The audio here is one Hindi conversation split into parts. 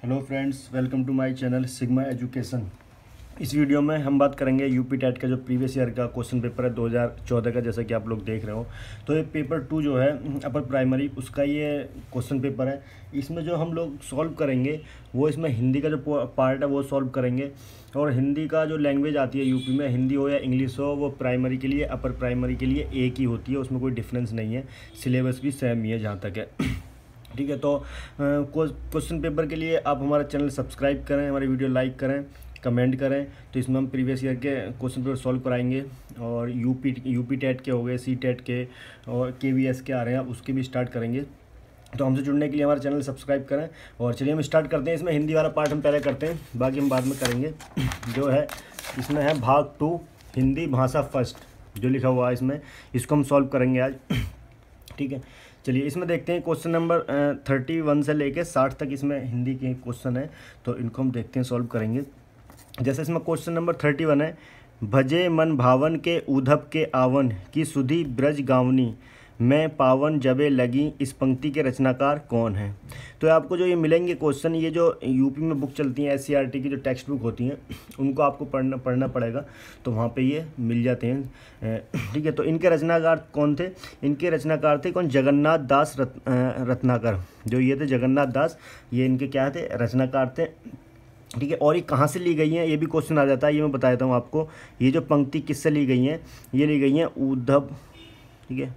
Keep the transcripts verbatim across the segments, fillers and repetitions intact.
Hello friends, welcome to my channel Sigma Education. इस वीडियो में हम बात करेंगे यूपी टेट का जो प्रीवियस ईयर का क्वेश्चन पेपर है दो हज़ार चौदह का, जैसा कि आप लोग देख रहे हो। तो ये पेपर टू जो है अपर प्राइमरी, उसका ये क्वेश्चन पेपर है। इसमें जो हम लोग सॉल्व करेंगे वो इसमें हिंदी का जो पार्ट है वो सॉल्व करेंगे। और हिंदी का जो लैंग्वेज आती है यूपी में, हिंदी हो या इंग्लिश हो, वो प्राइमरी के लिए अपर प्राइमरी के लिए एक ही होती है, उसमें कोई डिफरेंस नहीं है। सिलेबस भी सेम ही है जहाँ तक है। ठीक है, तो क्वेश्चन पेपर के लिए आप हमारा चैनल सब्सक्राइब करें, हमारी वीडियो लाइक करें, कमेंट करें। तो इसमें हम प्रीवियस ईयर के क्वेश्चन पेपर सॉल्व कराएंगे और यूपी यूपी टेट के हो गए, सी टेट के और के वी एस के आ रहे हैं, उसके भी स्टार्ट करेंगे। तो हमसे जुड़ने के लिए हमारा चैनल सब्सक्राइब करें। और चलिए हम स्टार्ट करते हैं। इसमें हिंदी वाला पार्ट हम पहले करते हैं, बाकी हम बाद में करेंगे। जो है इसमें है भाग टू, हिंदी भाषा फर्स्ट, जो लिखा हुआ है इसमें, इसको हम सॉल्व करेंगे आज। ठीक है, चलिए इसमें देखते हैं क्वेश्चन नंबर थर्टी वन से लेके साठ तक इसमें हिंदी के क्वेश्चन है, तो इनको हम देखते हैं, सॉल्व करेंगे। जैसे इसमें क्वेश्चन नंबर थर्टी वन है, भजे मन भावन के उधप के आवन की सुधी ब्रज गावनी मैं पावन जबे लगी, इस पंक्ति के रचनाकार कौन है। तो आपको जो ये मिलेंगे क्वेश्चन, ये जो यूपी में बुक चलती हैं एस सी आर टी की जो टेक्स्ट बुक होती हैं, उनको आपको पढ़ना पढ़ना पड़ेगा, तो वहाँ पे ये मिल जाते हैं। ठीक है, तो इनके रचनाकार कौन थे? इनके रचनाकार थे कौन? जगन्नाथ दास रत, रत्नाकर, जो ये थे जगन्नाथ दास, ये इनके क्या थे? रचनाकार थे। ठीक है, और ये कहाँ से ली गई हैं, ये भी क्वेश्चन आ जाता है, ये मैं बता देता हूँ आपको। ये जो पंक्ति किससे ली गई हैं? ये ली गई हैं उद्धव, ठीक है,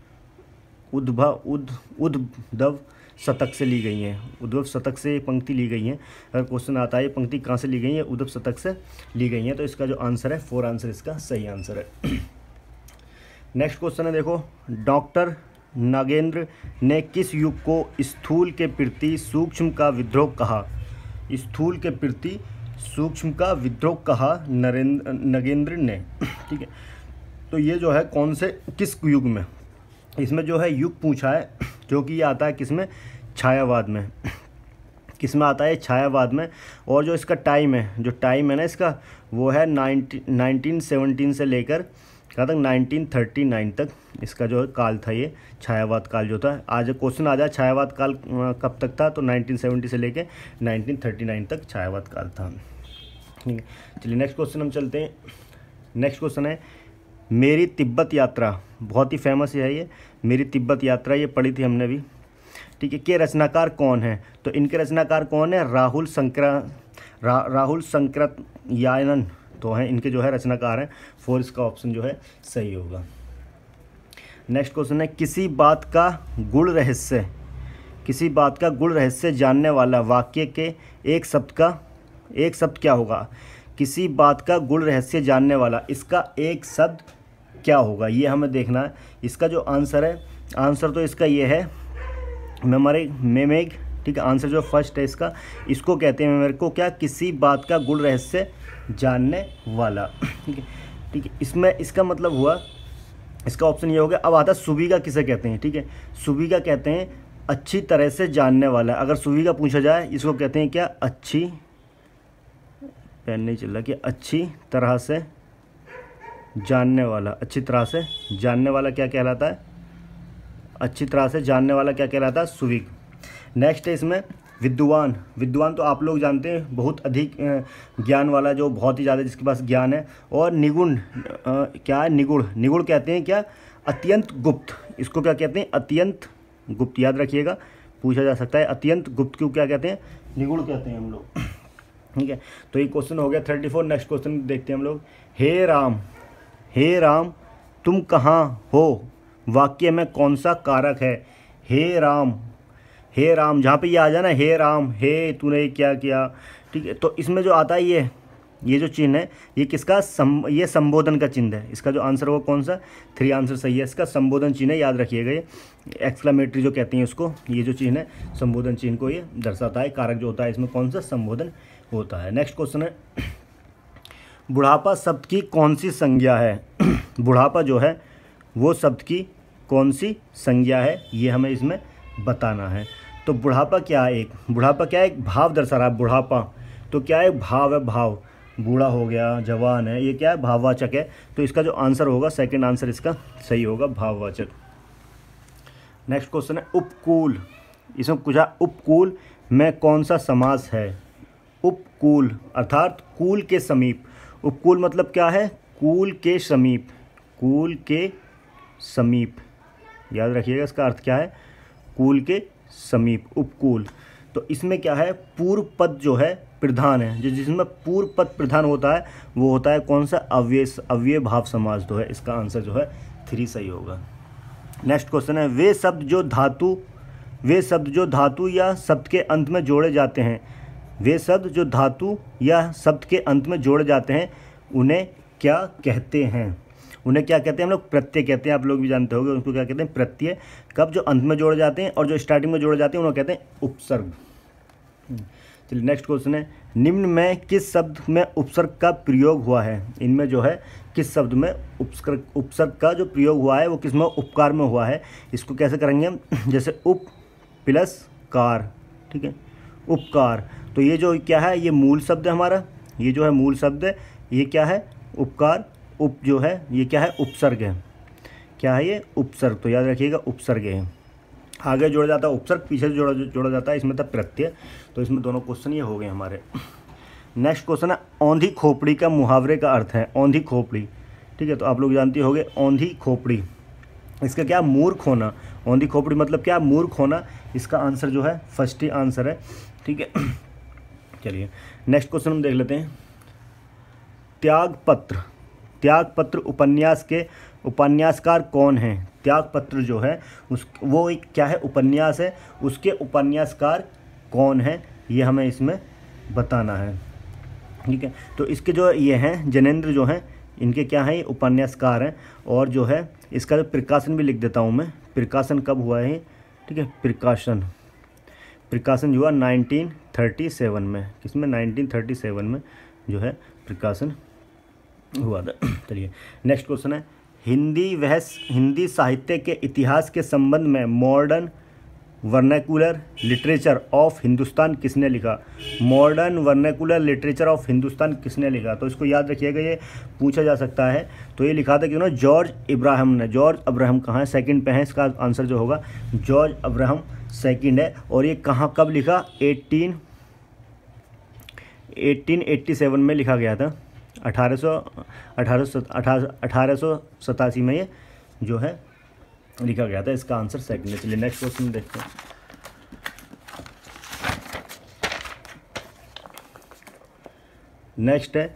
उद्भव उद उद्धव शतक से ली गई हैं। उद्धव शतक से ये पंक्ति ली गई हैं। अगर क्वेश्चन आता है ये पंक्ति कहाँ से ली गई है, उद्धव शतक से ली गई हैं। तो इसका जो आंसर है, फोर आंसर इसका सही आंसर है। नेक्स्ट क्वेश्चन है, देखो, डॉक्टर नागेंद्र ने किस युग को स्थूल के प्रति सूक्ष्म का विद्रोह कहा? स्थूल के प्रति सूक्ष्म का विद्रोह कहा नरेंद्र नगेंद्र ने। ठीक है, तो ये जो है कौन से किस युग में, इसमें जो है युग पूछा है, जो कि ये आता है किसमें? छायावाद में। किसमें आता है? छायावाद में। और जो इसका टाइम है, जो टाइम है ना इसका, वो है नाइनटीन सेवनटीन से लेकर कहाँ तक? नाइनटीन थर्टी नाइन तक इसका जो है काल था, ये छायावाद काल जो था। आज क्वेश्चन आ जाए छायावाद काल कब तक था, तो नाइनटीन सेवेंटी से लेकर नाइनटीन थर्टी नाइन तक छायावाद काल था। ठीक है, चलिए नेक्स्ट क्वेश्चन हम चलते हैं। नेक्स्ट क्वेश्चन है, मेरी तिब्बत यात्रा, बहुत ही फेमस है ये, मेरी तिब्बत यात्रा, ये पढ़ी थी हमने भी। ठीक है, के रचनाकार कौन है? तो इनके रचनाकार कौन है? राहुल शंकर रा, राहुल शंकरयानन तो हैं इनके जो है रचनाकार हैं। फोर इसका ऑप्शन जो है सही होगा। नेक्स्ट क्वेश्चन है, किसी बात का गुण रहस्य, किसी बात का गुण रहस्य जानने वाला वाक्य के एक शब्द का एक शब्द क्या होगा? किसी बात का गुण रहस्य जानने वाला, इसका एक शब्द क्या होगा, ये हमें देखना है। इसका जो आंसर है, आंसर तो इसका ये है मेमोरी मेमेग। ठीक है, आंसर जो फर्स्ट है इसका, इसको कहते हैं मेमोरी को क्या? किसी बात का गुण रहस्य जानने वाला। ठीक है, ठीक है, इसमें इसका मतलब हुआ, इसका ऑप्शन ये हो गया। अब आता सुविगा किसे कहते हैं? ठीक है, सुविगा कहते हैं अच्छी तरह से जानने वाला। अगर सुविगा पूछा जाए, इसको कहते हैं क्या? अच्छी, पेन नहीं चल रहा, कि अच्छी तरह से जानने वाला। अच्छी तरह से जानने वाला क्या कहलाता है? अच्छी तरह से जानने वाला क्या कहलाता है? सुविग। नेक्स्ट है इसमें विद्वान। विद्वान तो आप लोग जानते हैं, बहुत अधिक ज्ञान वाला, जो बहुत ही ज़्यादा जिसके पास ज्ञान है। और निगुण क्या है? निगुण। निगुण कहते हैं क्या? अत्यंत गुप्त। इसको क्या कहते हैं? अत्यंत गुप्त। याद रखिएगा, पूछा जा सकता है अत्यंत गुप्त क्यों क्या कहते हैं? निगुण कहते हैं हम लोग। ठीक है, तो ये क्वेश्चन हो गया थर्टी फोर। नेक्स्ट क्वेश्चन देखते हैं हम लोग। हे राम, हे राम तुम कहाँ हो, वाक्य में कौन सा कारक है? हे राम, हे राम, जहाँ पे ये आ जाए ना, हे राम, हे तूने क्या किया। ठीक है, तो इसमें जो आता है ये ये जो चिन्ह है, ये किसका? सम ये संबोधन का चिन्ह है। इसका जो आंसर होगा कौन सा? थ्री आंसर सही है इसका, संबोधन चिन्ह है, याद रखिएगा। ये एक्सक्लेमेटरी जो कहते हैं उसको, ये जो चिन्ह है संबोधन चिन्ह को ये दर्शाता है। कारक जो होता है इसमें कौन सा? संबोधन होता है। नेक्स्ट क्वेश्चन है, बुढ़ापा शब्द की कौन सी संज्ञा है? बुढ़ापा जो है वो शब्द की कौन सी संज्ञा है, ये हमें इसमें बताना है। तो बुढ़ापा क्या है? एक बुढ़ापा क्या है? एक भाव दर्शा रहा है। बुढ़ापा तो क्या है? भाव है, भाव। बूढ़ा हो गया, जवान है, ये क्या है? भाववाचक है। तो इसका जो आंसर होगा, सेकंड आंसर इसका सही होगा, भाववाचक। नेक्स्ट क्वेश्चन है उपकूल। इसमें पूछा उपकूल में कौन सा समास है? उपकूल अर्थात कूल के समीप। उपकूल मतलब क्या है? कूल के समीप, कूल के समीप, याद रखिएगा इसका अर्थ क्या है, कूल के समीप, उपकूल। तो इसमें क्या है, पूर्व पद जो है प्रधान है, जो जिसमें पूर्व पद प्रधान होता है वो होता है कौन सा? अव्यय अव्यय भाव समास जो है। इसका आंसर जो है थ्री सही होगा। नेक्स्ट क्वेश्चन है, वे शब्द जो धातु वे शब्द जो धातु या शब्द के अंत में जोड़े जाते हैं वे शब्द जो धातु या शब्द के अंत में जोड़े जाते हैं उन्हें क्या कहते हैं? उन्हें क्या कहते हैं? हम लोग प्रत्यय कहते हैं। आप लोग भी जानते होंगे उनको क्या कहते हैं? प्रत्यय। कब? जो अंत में जोड़े जाते हैं, और जो स्टार्टिंग में जोड़े जाते हैं उन्हें कहते हैं उपसर्ग। चलिए नेक्स्ट क्वेश्चन है, निम्न में किस शब्द में उपसर्ग का प्रयोग हुआ है? इनमें जो है किस शब्द में उपसर्ग उपसर्ग का जो प्रयोग हुआ है वो किस में? उपकार में हुआ है। इसको कैसे करेंगे हम? जैसे उप प्लस कार, ठीक है, उपकार। तो ये जो क्या है, ये मूल शब्द है हमारा, ये जो है मूल शब्द है, ये क्या है? उपकार। उप जो है ये क्या है? उपसर्ग है। क्या है ये? उपसर्ग। तो याद रखिएगा उपसर्ग है। आगे जोड़ा जाता है उपसर्ग, पीछे से जोड़ा जोड़ा जाता है इसमें था प्रत्यय। तो इसमें दोनों क्वेश्चन ये हो गए हमारे। नेक्स्ट क्वेश्चन है, औंधी खोपड़ी का मुहावरे का अर्थ है। औंधी खोपड़ी, ठीक है, तो आप लोग जानते होंगे औंधी खोपड़ी, इसका क्या? मूर्ख होना। औंधी खोपड़ी मतलब क्या? मूर्ख होना। इसका आंसर जो है फर्स्ट ही आंसर है, ठीक है। चलिए नेक्स्ट क्वेश्चन हम देख लेते हैं, त्यागपत्र त्यागपत्र उपन्यास के उपन्यासकार कौन हैं? त्यागपत्र जो है उस वो एक क्या है? उपन्यास है, उसके उपन्यासकार कौन है ये हमें इसमें बताना है, ठीक है। तो इसके जो ये हैं जनेंद्र जो हैं, इनके क्या हैं? ये उपन्यासकार हैं। और जो है इसका जो प्रकाशन भी लिख देता हूँ मैं, प्रकाशन कब हुआ है, ठीक है, प्रकाशन प्रकाशन जो हुआ नाइनटीन थर्टी सेवन में। किसमें? नाइनटीन थर्टी सेवन में जो है प्रकाशन हुआ था। चलिए नेक्स्ट क्वेश्चन है, हिंदी वह हिंदी साहित्य के इतिहास के संबंध में Modern Vernacular Literature of Hindustan किसने लिखा? Modern Vernacular Literature of Hindustan किसने लिखा? तो इसको याद रखिएगा, ये पूछा जा सकता है। तो ये लिखा था कि ना जॉर्ज इब्राहिम ने। जॉर्ज अब्राहम कहाँ है? सेकंड पे है, इसका आंसर जो होगा जॉर्ज अब्राहम सेकंड है। और ये कहाँ कब लिखा? एटीन एटीन एट्टी सेवन में लिखा गया था। अठारह सौ अठारह सौ अठारह सौ सतासी में ये जो है लिखा गया था। इसका आंसर सेकंड है। चलिए नेक्स्ट क्वेश्चन देखते हैं। नेक्स्ट है,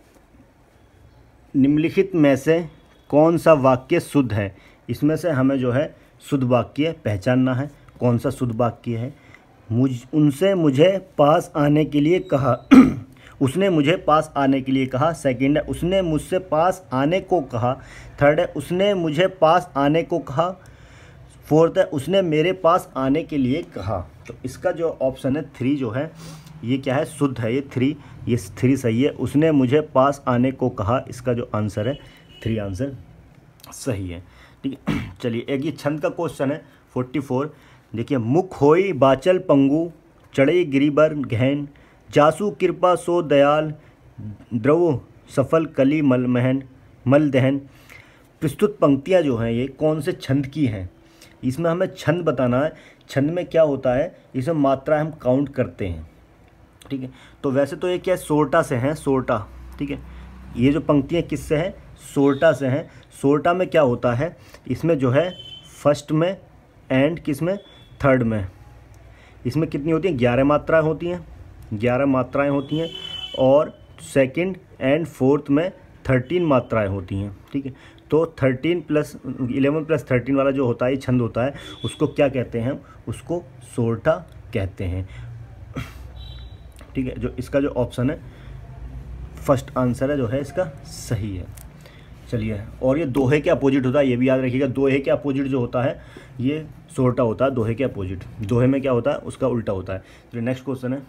निम्नलिखित में से कौन सा वाक्य शुद्ध है? इसमें से हमें जो है शुद्ध वाक्य पहचानना है। कौन सा शुद्ध वाक्य है? मुझ उनसे मुझे पास आने के लिए कहा। उसने मुझे पास आने के लिए कहा। सेकंड है, उसने मुझसे पास आने को कहा। थर्ड है, उसने मुझे पास आने को कहा। फोर्थ है, उसने मेरे पास आने के लिए कहा। तो इसका जो ऑप्शन है थ्री जो है ये क्या है? शुद्ध है। ये थ्री ये थ्री सही है। उसने मुझे पास आने को कहा, इसका जो आंसर है थ्री आंसर सही है, ठीक है। चलिए एक ये छंद का क्वेश्चन है फोर्टी फोर। देखिए, मुख होई बाचल पंगु चढ़े गिरिबर गहन जासु कृपा सो दयाल द्रव सफल कली मल महन मल दहन। प्रस्तुत पंक्तियाँ जो हैं ये कौन से छंद की हैं? इसमें हमें छंद बताना है। छंद में क्या होता है? इसमें मात्रा हम काउंट करते हैं, ठीक है। तो वैसे तो ये क्या सोरठा से हैं, सोरठा, ठीक है। ये जो पंक्तियाँ किससे हैं? सोरठा से हैं। सोरठा में क्या होता है? इसमें जो है फर्स्ट में एंड किस में? थर्ड में। इसमें कितनी होती हैं? ग्यारह मात्राएं होती हैं, ग्यारह मात्राएं होती हैं। और सेकंड एंड फोर्थ में थर्टीन मात्राएं होती हैं, ठीक है। तो thirteen plus eleven plus thirteen वाला जो होता है छंद होता है, उसको क्या कहते हैं? उसको सोरठा कहते हैं, ठीक है। जो इसका जो ऑप्शन है फर्स्ट आंसर है जो है इसका सही है। चलिए, और ये दोहे के अपोजिट होता है, ये भी याद रखिएगा। दोहे के अपोजिट जो होता है ये सोरठा होता है। दोहे के अपोजिट, दोहे में क्या होता है? उसका उल्टा होता है। चलिए नेक्स्ट क्वेश्चन है,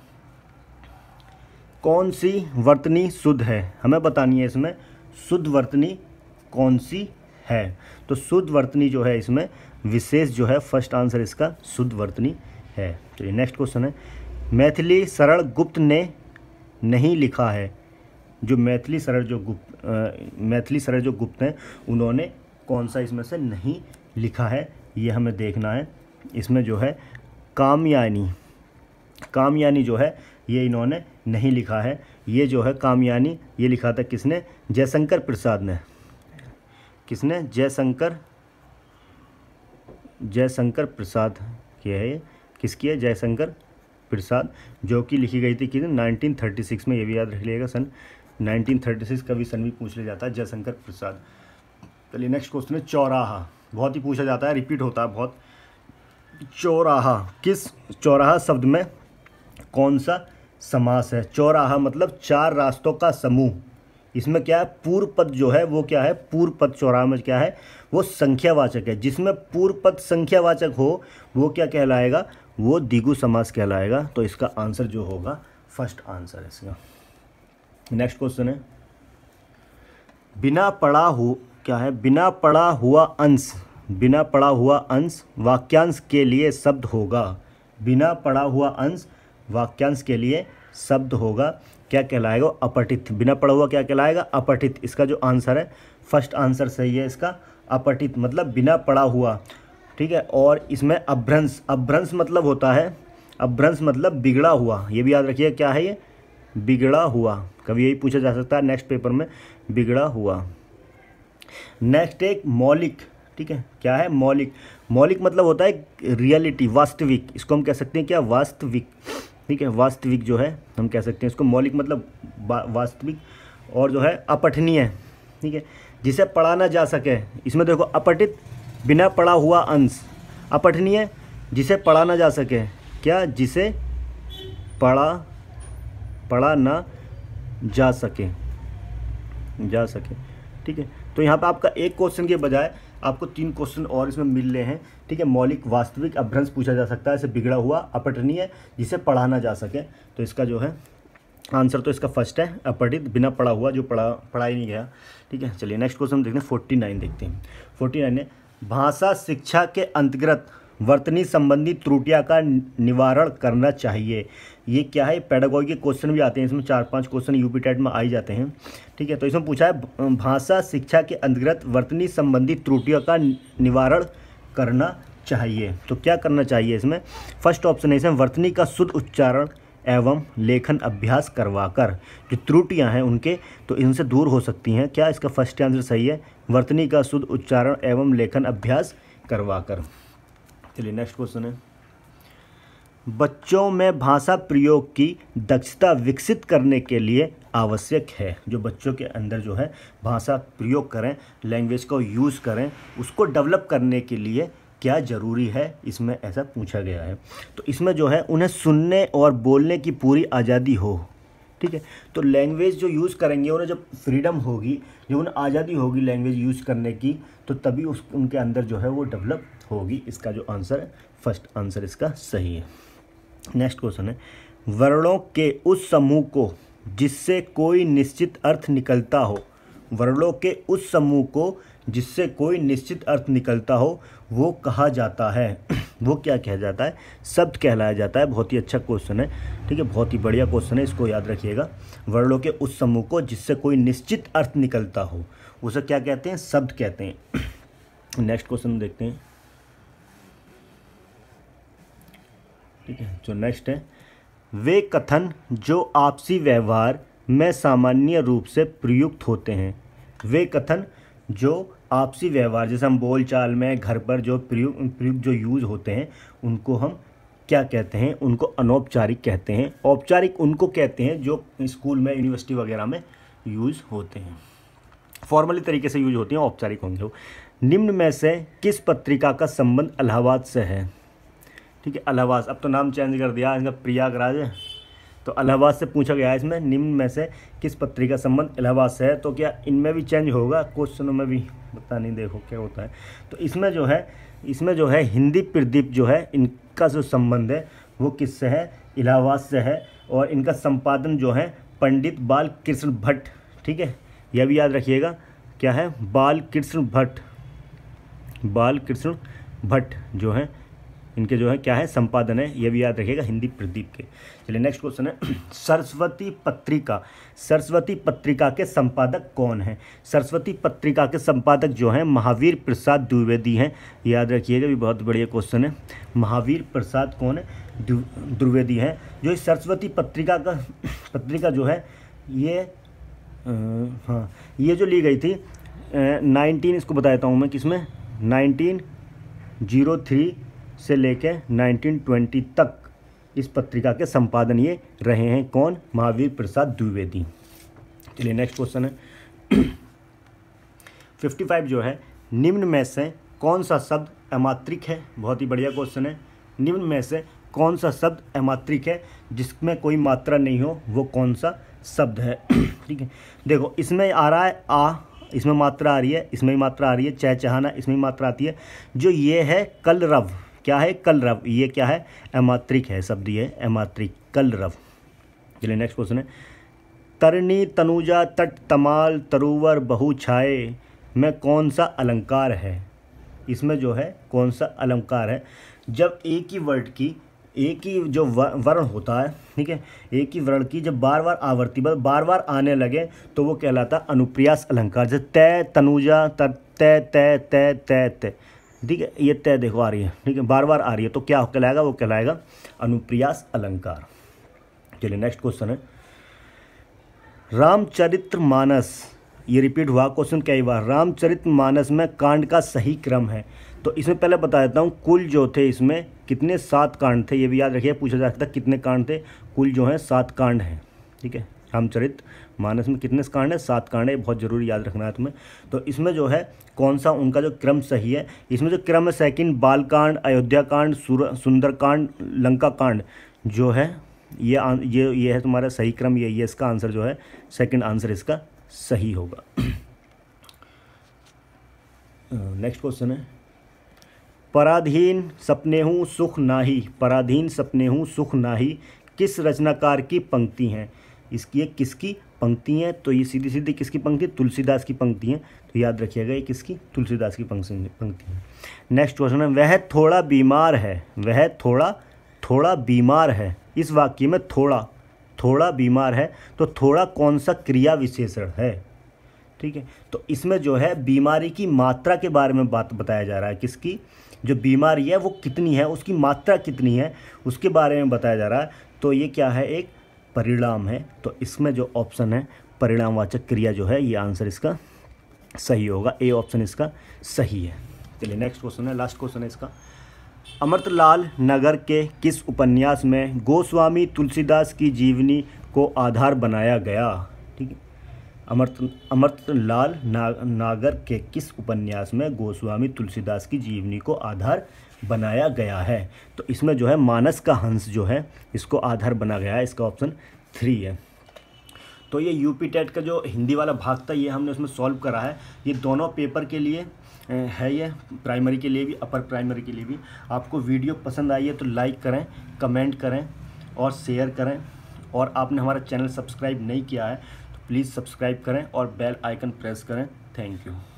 कौन सी वर्तनी शुद्ध है? हमें बतानी है इसमें शुद्ध वर्तनी कौन सी है। तो शुद्ध वर्तनी जो है इसमें विशेष जो है फर्स्ट आंसर इसका शुद्ध वर्तनी है। चलिए नेक्स्ट क्वेश्चन है, मैथिली सरल गुप्त ने नहीं लिखा है। जो मैथिली सरल जो गुप्त मैथिली सरल जो गुप्त हैं उन्होंने कौन सा इसमें से नहीं लिखा है? ये हमें देखना है। इसमें जो है कामयानी कामयानी जो है ये इन्होंने नहीं लिखा है, ये जो है कामयानी ये लिखा था किसने, जयशंकर प्रसाद ने। किसने, जयशंकर जयशंकर प्रसाद की है ये, किसकी है, जयशंकर प्रसाद, जो कि लिखी गई थी कि नाइनटीन थर्टी सिक्स में, ये भी याद रख लीजिएगा, सन नाइनटीन थर्टी सिक्स का भी सन भी पूछ लिया जाता है, जयशंकर प्रसाद। चलिए नेक्स्ट क्वेश्चन है चौराहा, बहुत ही पूछा जाता है, रिपीट होता है बहुत। चौराहा, किस चौराहा शब्द में कौन सा समास है। चौराहा मतलब चार रास्तों का समूह, इसमें क्या है, पूर्व पद जो है वो क्या है, पूर्व पद चौराहा में क्या है, वो संख्यावाचक है। जिसमें पूर्व पद संख्यावाचक हो वो क्या कहलाएगा, वो द्विगु समास कहलाएगा। तो इसका आंसर जो होगा फर्स्ट आंसर है इसका। नेक्स्ट क्वेश्चन है, बिना पढ़ा हो क्या है, बिना पढ़ा हुआ अंश, बिना पढ़ा हुआ अंश वाक्यांश के लिए शब्द होगा। बिना पढ़ा हुआ अंश वाक्यांश के लिए शब्द होगा, क्या कहलाएगा, अपठित। बिना पढ़ा हुआ क्या कहलाएगा, अपठित। इसका जो आंसर है फर्स्ट आंसर सही है इसका, अपठित मतलब बिना पढ़ा हुआ, ठीक है। और इसमें अभ्रंश, अभ्रंश मतलब होता है, अभ्रंश मतलब बिगड़ा हुआ, ये भी याद रखिए क्या है ये, बिगड़ा हुआ। कभी यही पूछा जा सकता है नेक्स्ट पेपर में, बिगड़ा हुआ। नेक्स्ट एक मौलिक, ठीक है, क्या है, मौलिक। मौलिक मतलब होता है रियलिटी, वास्तविक, इसको हम कह सकते हैं क्या, वास्तविक, ठीक है, वास्तविक जो है हम कह सकते हैं इसको मौलिक मतलब वास्तविक। और जो है अपठनीय, ठीक है, जिसे पढ़ा ना जा सके। इसमें देखो अपठित, बिना पढ़ा हुआ अंश, अपठनीय जिसे पढ़ा ना जा सके, क्या, जिसे पढ़ा पढ़ा ना जा सके, जा सके, ठीक है। तो यहाँ पे आपका एक क्वेश्चन के बजाय आपको तीन क्वेश्चन और इसमें मिल रहे हैं, ठीक है। मौलिक, वास्तविक, अभ्रंश पूछा जा सकता है, इसे बिगड़ा हुआ, अपठनीय जिसे पढ़ा ना जा सके। तो इसका जो है आंसर तो इसका फर्स्ट है, अपठित, बिना पढ़ा हुआ, जो पढ़ा पढ़ा ही नहीं गया, ठीक है। चलिए नेक्स्ट क्वेश्चन देखते हैं, फोर्टी नाइन देखते हैं। फोर्टी नाइन है, भाषा शिक्षा के अंतर्गत वर्तनी संबंधी त्रुटियां का निवारण करना चाहिए। ये क्या है, पेडागॉजी के क्वेश्चन भी आते हैं इसमें, चार पांच क्वेश्चन यूपी टेट में आ ही जाते हैं, ठीक है। तो इसमें पूछा है भाषा शिक्षा के अंतर्गत वर्तनी संबंधी त्रुटियों का निवारण करना चाहिए। तो क्या करना चाहिए इसमें, फर्स्ट ऑप्शन है इसमें, वर्तनी का शुद्ध उच्चारण एवं लेखन अभ्यास करवाकर, जो त्रुटियां हैं उनके तो इनसे दूर हो सकती हैं। क्या, इसका फर्स्ट आंसर सही है, वर्तनी का शुद्ध उच्चारण एवं लेखन अभ्यास करवाकर। चलिए नेक्स्ट क्वेश्चन है, बच्चों में भाषा प्रयोग की दक्षता विकसित करने के लिए आवश्यक है। जो बच्चों के अंदर जो है भाषा प्रयोग करें, लैंग्वेज को यूज़ करें, उसको डेवलप करने के लिए क्या ज़रूरी है, इसमें ऐसा पूछा गया है। तो इसमें जो है उन्हें सुनने और बोलने की पूरी आज़ादी हो, ठीक है। तो लैंग्वेज जो यूज़ करेंगे उन्हें जब फ्रीडम होगी, जब उन्हें आज़ादी होगी लैंग्वेज यूज़ करने की, तो तभी उस उनके अंदर जो है वो डेवलप होगी। इसका जो आंसर है फर्स्ट आंसर इसका सही है। नेक्स्ट क्वेश्चन है, वर्णों के उस समूह को जिससे कोई निश्चित अर्थ निकलता हो, वर्णों के उस समूह को जिससे कोई निश्चित अर्थ निकलता हो वो कहा जाता है, वो क्या कहा जाता है, शब्द कहलाया जाता है। बहुत ही अच्छा क्वेश्चन है, ठीक है, बहुत ही बढ़िया क्वेश्चन है, इसको याद रखिएगा। वर्णों के उस समूह को जिससे कोई निश्चित अर्थ निकलता हो उसे क्या कहते हैं, शब्द कहते हैं। नेक्स्ट क्वेश्चन देखते हैं, ठीक है। जो नेक्स्ट है, वे कथन जो आपसी व्यवहार में सामान्य रूप से प्रयुक्त होते हैं। वे कथन जो आपसी व्यवहार, जैसे हम बोल चाल में, घर पर जो प्रयुक्त प्रयुक्त जो यूज़ होते हैं उनको हम क्या कहते हैं, उनको अनौपचारिक कहते हैं। औपचारिक उनको कहते हैं जो स्कूल में, यूनिवर्सिटी वगैरह में यूज़ होते हैं, फॉर्मली तरीके से यूज होती हैं, औपचारिक होंगे। निम्न में से किस पत्रिका का संबंध इलाहाबाद से है, ठीक है, इलाहाबाद, अब तो नाम चेंज कर दिया इनका, प्रयागराज है, तो इलाहाबाद से पूछा गया है इसमें, निम्न में से किस पत्रिका का संबंध इलाहाबाद से है। तो क्या इनमें भी चेंज होगा, क्वेश्चनों में भी, पता नहीं, देखो क्या होता है। तो इसमें जो है इसमें जो है हिंदी प्रदीप जो है, इनका जो संबंध है वो किससे है, इलाहाबाद से है। और इनका संपादन जो है पंडित बाल कृष्ण भट्ट, ठीक है, यह भी याद रखिएगा, क्या है, बाल कृष्ण भट्ट, बाल कृष्ण भट्ट जो है इनके जो है क्या है संपादन है, ये भी याद रखिएगा हिंदी प्रदीप के। चलिए नेक्स्ट क्वेश्चन है सरस्वती पत्रिका, सरस्वती पत्रिका के संपादक कौन है? सरस्वती पत्रिका के संपादक जो हैं महावीर प्रसाद द्विवेदी हैं, याद रखिएगा, भी बहुत बढ़िया क्वेश्चन है। महावीर प्रसाद कौन है? द्विवेदी हैं। जो इस सरस्वती पत्रिका का पत्रिका जो है ये आ, हाँ ये जो ली गई थी नाइनटीन इसको बताता हूँ मैं किसमें, नाइनटीन जीरो थ्री से लेके नाइनटीन ट्वेंटी तक इस पत्रिका के संपादन ये रहे हैं। कौन? महावीर प्रसाद द्विवेदी। चलिए नेक्स्ट क्वेश्चन है फिफ्टी फाइव जो है निम्न में से कौन सा शब्द अमात्रिक है? बहुत ही बढ़िया क्वेश्चन है। निम्न में से कौन सा शब्द अमात्रिक है जिसमें कोई मात्रा नहीं हो, वो कौन सा शब्द है? ठीक है, देखो इसमें आ रहा है आ, इसमें मात्रा आ रही है, इसमें भी मात्रा आ रही है, चहचहाना इसमें भी मात्रा आती है। जो ये है कलरव, क्या है? कलरव, ये क्या है? अमात्रिक है शब्द, ये अमात्रिक कलरव। चलिए नेक्स्ट क्वेश्चन है तरनी तनुजा तट तमाल तरुवर बहु छाए में कौन सा अलंकार है? इसमें जो है कौन सा अलंकार है? जब एक ही वर्ड की एक ही जो वर्ण होता है, ठीक है, एक ही वर्ण की जब बार बार आवर्ती बार बार आने लगे तो वो कहलाता अनुप्रियास अलंकार। जैसे तय तनुजा त तय तय तय तय तय, ठीक है, ये तय देखो आ रही है, ठीक है, बार बार आ रही है तो क्या कहलाएगा? वो कहलाएगा अनुप्रियास अलंकार। चलिए नेक्स्ट क्वेश्चन है रामचरितमानस, ये रिपीट हुआ क्वेश्चन कई बार। रामचरितमानस में कांड का सही क्रम है? तो इसमें पहले बता देता हूँ, कुल जो थे इसमें कितने सात कांड थे, ये भी याद रखिए, पूछा जा सकता है कितने कांड थे। कुल जो है सात कांड हैं, ठीक है। रामचरित मानस में कितने कांड है? सात कांड है, बहुत ज़रूरी याद रखना है तुम्हें। तो इसमें जो है कौन सा उनका जो क्रम सही है? इसमें जो क्रम है सेकंड बालकांड, अयोध्या कांड, सुंदरकांड, लंका कांड जो है ये ये ये है तुम्हारा सही क्रम, ये ये इसका आंसर जो है सेकंड आंसर इसका सही होगा। नेक्स्ट क्वेश्चन है पराधीन सपनेहू सुख नाही, पराधीन सपनेहू सुख नाही किस रचनाकार की पंक्ति हैं? इसकी ये किसकी पंक्ति हैं? तो ये सीधी सीधी किसकी पंक्ति? तुलसीदास की पंक्ति हैं। तो याद रखिएगा ये किसकी? तुलसीदास की पंक्ति है। नेक्स्ट क्वेश्चन है वह थोड़ा बीमार है, वह थोड़ा थोड़ा बीमार है, इस वाक्य में थोड़ा थोड़ा बीमार है तो थोड़ा कौन सा क्रिया विशेषण है? ठीक है, तो इसमें जो है बीमारी की मात्रा के बारे में बात बताया जा रहा है। किसकी? जो बीमारी है वो कितनी है, उसकी मात्रा कितनी है, उसके बारे में बताया जा रहा है। तो ये क्या है? एक परिणाम है। तो इसमें जो ऑप्शन है परिणामवाचक क्रिया जो है, ये आंसर इसका सही होगा, ए ऑप्शन इसका सही है। चलिए नेक्स्ट क्वेश्चन है, लास्ट क्वेश्चन है इसका अमृतलाल नगर के किस उपन्यास में गोस्वामी तुलसीदास की जीवनी को आधार बनाया गया? ठीक है, अमृत अमृतलाल ना, नागर के किस उपन्यास में गोस्वामी तुलसीदास की जीवनी को आधार बनाया गया है? तो इसमें जो है मानस का हंस जो है इसको आधार बना गया है, इसका ऑप्शन थ्री है। तो ये यूपी टेट का जो हिंदी वाला भाग था ये हमने उसमें सॉल्व करा है। ये दोनों पेपर के लिए है, ये प्राइमरी के लिए भी अपर प्राइमरी के लिए भी। आपको वीडियो पसंद आई है तो लाइक करें, कमेंट करें और शेयर करें। और आपने हमारा चैनल सब्सक्राइब नहीं किया है तो प्लीज़ सब्सक्राइब करें और बेल आइकन प्रेस करें। Thank you.